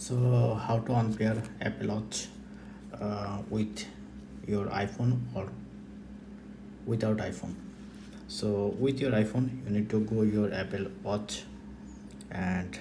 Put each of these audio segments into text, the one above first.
So how to unpair Apple Watch with your iPhone or without iPhone. So with your iPhone you need to go your Apple Watch and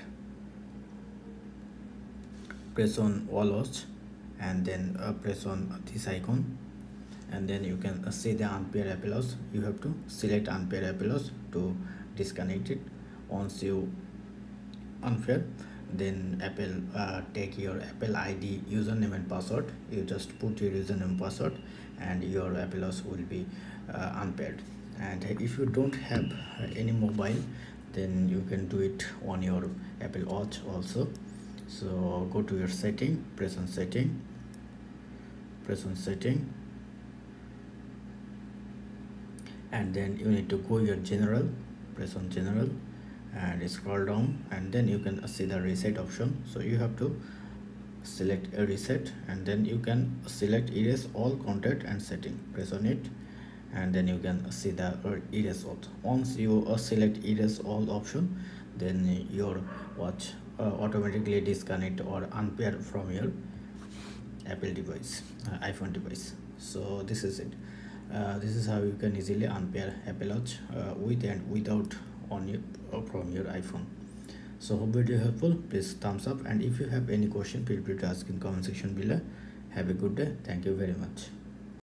press on all watch, and then press on this icon, and then you can see the unpair Apple Watch. You have to select unpair Apple Watch to disconnect it. Once you unpair, then Apple take your Apple ID username and password. You just put your username and password and your Apple Watch will be unpaired. And if you don't have any mobile, then you can do it on your Apple Watch also. So go to your setting, press on setting, and then you need to go your general, press on general and scroll down, and then you can see the reset option. So you have to select a reset, and then you can select erase all content and setting, press on it, and then you can see the erase all. Once you select erase all option, then your watch automatically disconnect or unpair from your Apple device, iPhone device. So this is it. This is how you can easily unpair Apple Watch with and without on your from your iPhone. So hope video helpful. Please thumbs up, and if you have any question, feel free to ask in comment section below. Have a good day. Thank you very much.